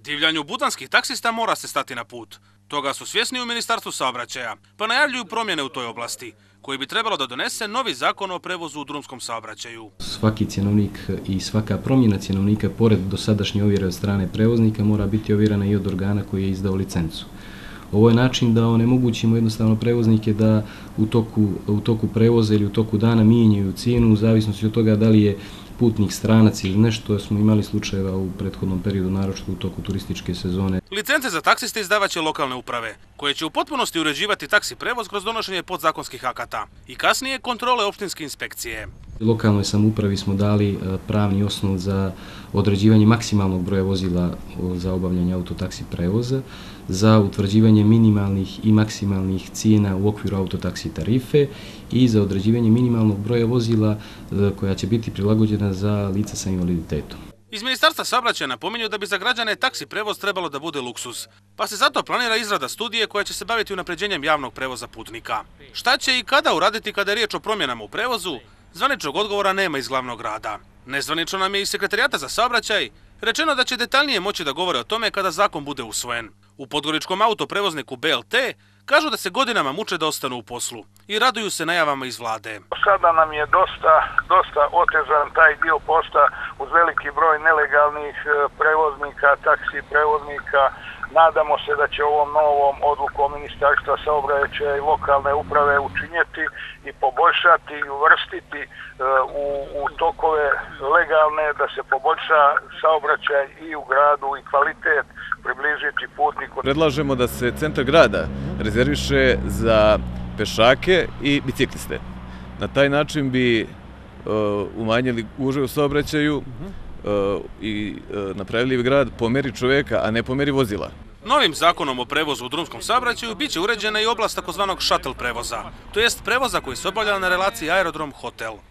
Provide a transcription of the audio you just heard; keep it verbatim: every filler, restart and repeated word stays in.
Divljanju butanskih taksista mora se stati na put. Toga su svjesni u Ministarstvu saobraćaja, pa najavljuju promjene u toj oblasti, koji bi trebalo da donese novi zakon o prevozu u drumskom saobraćaju. Svaki cjenovnik i svaka promjena cjenovnika, pored dosadašnje ovjere od strane prevoznika, mora biti ovjerena i od organa koji je izdao licencu. Ovo je način da onemogućimo jednostavno prevoznike da u toku, u toku prevoza ili u toku dana mijenjaju cijenu u zavisnosti od toga da li je putnik, stranac ili nešto. Smo imali slučajeva u prethodnom periodu, naročito u toku turističke sezone. Licence za taksiste izdavaće lokalne uprave, koje će u potpunosti uređivati taksi prevoz kroz donošenje podzakonskih akata i kasnije kontrole opštinske inspekcije. Lokalnoj samoupravi smo dali pravni osnov za određivanje maksimalnog broja vozila za obavljanje autotaksi prevoza, za utvrđivanje minimalnih i maksimalnih cijena u okviru autotaksi tarife i za određivanje minimalnog broja vozila koja će biti prilagođena za lica sa invaliditetom. Iz Ministarstva saobraćaja napominju da bi za građane taksi prevoz trebalo da bude luksuz, pa se zato planira izrada studije koja će se baviti unapređenjem javnog prevoza putnika. Šta će i kada uraditi kada je riječ o promjenama u prevozu, zvaničnog odgovora nema iz glavnog grada. Nezvanično nam je iz Sekretarijata za saobraćaj rečeno da će detaljnije moći da govore o tome kada zakon bude usvojen. U podgoričkom autoprevozniku B L T kažu da se godinama muče da ostanu u poslu i raduju se najavama iz vlade. Sada nam je dosta, dosta otežan taj dio posla uz veliki broj nelegalnih prevoznika, taksi prevoznika. Nadamo se da će ovom novom odlukom Ministarstva saobraćaja i lokalne uprave učinjeti i poboljšati i uvrstiti u, u tokove legalne, da se poboljša saobraćaj i u gradu i kvalitet približiti putniku. Predlažemo da se centar grada rezerviše za pešake i bicikliste. Na taj način bi uh, umanjili gužve u saobraćaju uh, i uh, napravili grad po meri čovjeka, a ne po meri vozila. Novim zakonom o prevozu u drumskom saobraćaju biće uređena i oblast takozvanog shuttle prevoza, to jest prevoza koji se obavlja na relaciji aerodrom-hotel.